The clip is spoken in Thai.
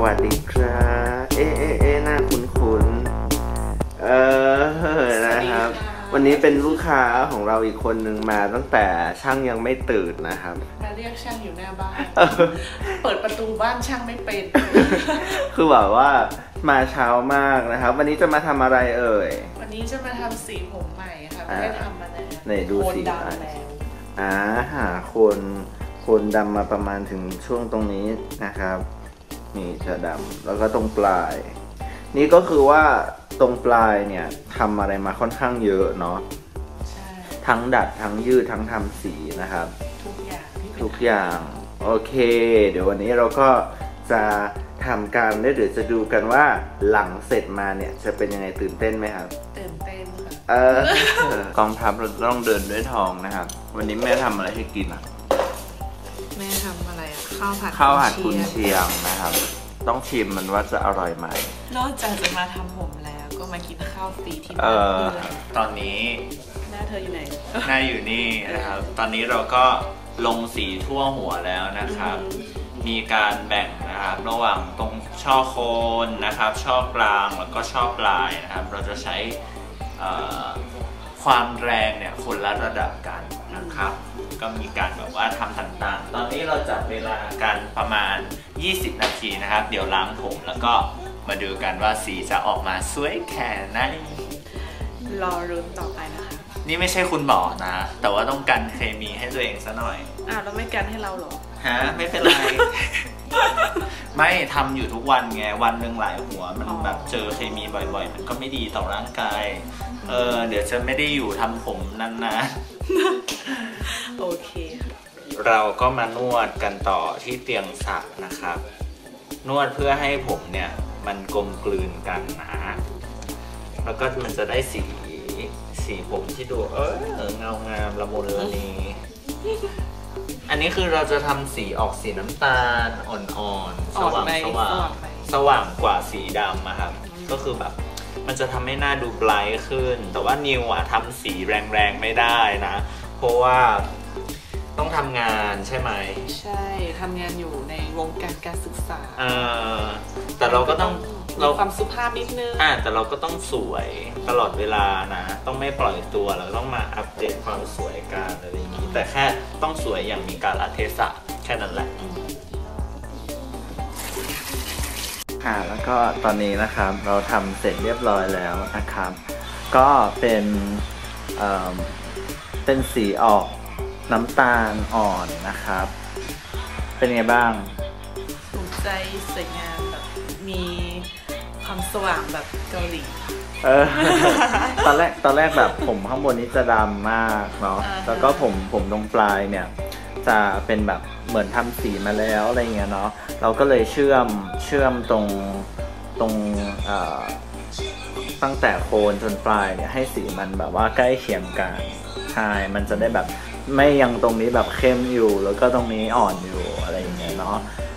วัสดีครับหน้าคุ้นนะครับวันนี้เป็นลูกค้าของเราอีกคนหนึ่งมาตั้งแต่ช่างยังไม่ตื่นนะครับมาเรียกช่างอยู่หน้าบ้านเปิดประตูบ้านช่างไม่เป็นคือแบบว่ามาเช้ามากนะครับวันนี้จะมาทำอะไรเอ่ยวันนี้จะมาทำสีผมใหม่ค่ะไม่ได้ทำมานานไหนดูสีดำแล้วหาคนดำมาประมาณถึงช่วงตรงนี้นะครับนี่จะดำแล้วก็ตรงปลายนี่ก็คือว่าตรงปลายเนี่ยทำอะไรมาค่อนข้างเยอะเนาะใช่ทั้งดัดทั้งยืดทั้งทำสีนะครับทุกอย่างโอเคเดี๋ยววันนี้เราก็จะทำการได้เดี๋ยวจะดูกันว่าหลังเสร็จมาเนี่ยจะเป็นยังไงตื่นเต้นไหมครับตื่นเต้นกองทัพเราต้องเดินด้วยทองนะครับวันนี้แม่ทำอะไรให้กินอ่ะแม่ทำอะไรอ่ะข้าวผัดกุนเชียงนะครับต้องชิมมันว่าจะอร่อยไหมนอกจากจะมาทำผมแล้วก็มากินข้าวฟรีที่บ้านตอนนี้หน้าเธออยู่ไหนหน้าอยู่นี่นะครับตอนนี้เราก็ลงสีทั่วหัวแล้วนะครับมีการแบ่งนะครับระหว่างตรงช่อโคนนะครับช่อกลางแล้วก็ช่อปลายนะครับเราจะใช้ความแรงเนี่ยคนละระดับกันนะครับก็มีการแบบว่าทำต่างๆตอนนี้เราจัดเวลากันประมาณ20นาทีนะครับเดี๋ยวล้างผมแล้วก็มาดูกันว่าสีจะออกมาสวยแค่ไหนรอรุ้นต่อไปนะคะนี่ไม่ใช่คุณหมอนะแต่ว่าต้องกันเคมีให้ตัวเองซะหน่อยแล้วไม่กันให้เราหรอฮะไม่เป็นไร ไม่ทำอยู่ทุกวันไงวันหนึ่งหลายหัวมันแบบเจอเคมีบ่อยๆมันก็ไม่ดีต่อร่างกายเดี๋ยวจะไม่ได้อยู่ทำผมนานๆโอเคเราก็มานวดกันต่อที่เตียงสักนะครับนวดเพื่อให้ผมเนี่ยมันกลมกลืนกันนะแล้วก็มันจะได้สีผมที่ดูเงางามละมุนละนีอันนี้คือเราจะทำสีออกสีน้ำตาลอ่อนๆสว่างกว่าสีดำนะครับก็คือแบบมันจะทำให้หน้าดูไบรท์ขึ้นแต่ว่านิวทำสีแรงๆไม่ได้นะเพราะว่าต้องทำงานใช่ไหมใช่ทำงานอยู่ในวงการศึกษาแต่เราก็ต้องความสุภาพนิดนึงแต่เราก็ต้องสวยตลอดเวลานะต้องไม่ปล่อยตัวเราต้องมาอัปเดตความสวยกันอะไรอย่างนี้แต่แค่ต้องสวยอย่างมีกาลเทศะแค่นั้นแหละแล้วก็ตอนนี้นะครับเราทำเสร็จเรียบร้อยแล้วนะครับก็เป็นสีออกน้ำตาลอ่อนนะครับเป็นไงบ้างถูกใจสวยงามแบบมีความสว่างแบบเกาหลีตอนแรกแบบผมข้างบนนี้จะดำมากเนาะแล้วก็ผมตรงปลายเนี่ยจะเป็นแบบเหมือนทำสีมาแล้วอะไรเงี้ยเนาะเราก็เลยเชื่อมตรงตั้งแต่โคนจนปลายเนี่ยให้สีมันแบบว่าใกล้เคียงกันใช่มันจะได้แบบไม่ยังตรงนี้แบบเข้มอยู่แล้วก็ตรงนี้อ่อนอยู่อะไรอย่างเงี้ยเนาะ